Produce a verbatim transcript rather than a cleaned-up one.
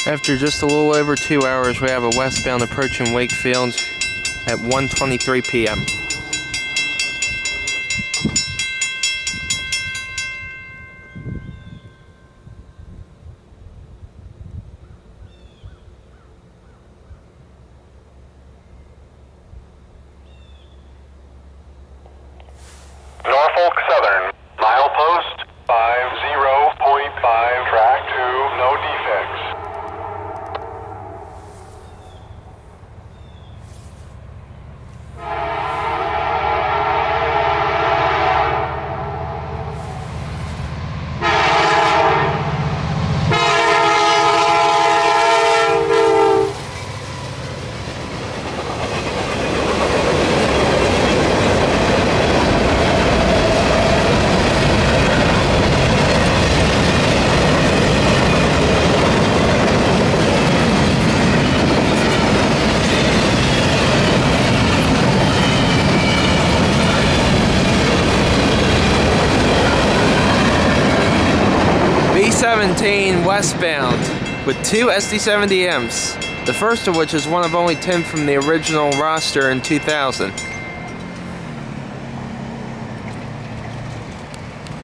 After just a little over two hours, we have a westbound approaching Wakefield at one twenty-three p m Norfolk Southern, milepost five zero point five, track two, no defects. V seventeen westbound with two S D seventy Ms, the first of which is one of only ten from the original roster in two thousand.